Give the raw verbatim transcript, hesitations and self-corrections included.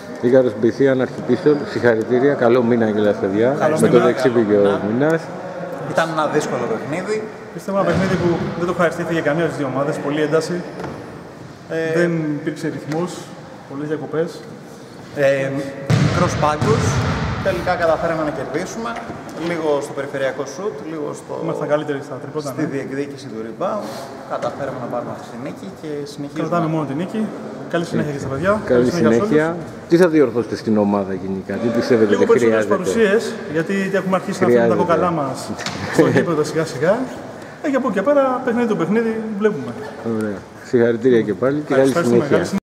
Ήγαρος Μπιθίαν, Αρχιπίστολ, συγχαρητήρια, καλό μήνα Αγγελάς παιδιά, με το δεξί πήγε ο μήνας. Ήταν ένα δύσκολο παιχνίδι. Πιστεύω ένα παιχνίδι που δεν το ευχαριστήθηκε για καμία από τις δύο ομάδες, πολύ ένταση. Ε... Δεν υπήρξε ρυθμός, πολλές διακοπές. Ε, μικρός πάγκος, τελικά καταφέραμε να κερδίσουμε. Λίγο στο περιφερειακό σουτ, λίγο στο... Ήμασταν καλύτεροι στα τριπόντα, στη ναι. διεκδίκηση του rebound. Καταφέραμε να πάρουμε αυτή τη νίκη και συνεχίζουμε. Κρατάμε μόνο την νίκη. Καλή συνέχεια και στα παιδιά. Καλή, Καλή συνέχεια. Τι θα διορθώσετε στην ομάδα γενικά, τι πιστεύετε ότι χρειάζεται? Λίγο παρουσίες, γιατί έχουμε αρχίσει χρειάζεται. να φέρουμε τα κοκαλά μας στο γήπεδο σιγά σιγά. Ε, και από εκεί και πέρα, παιχνίδι το παιχνίδι, βλέπουμε. Ωραία. Συγχαρητήρια και πάλι και καλή συνέχεια.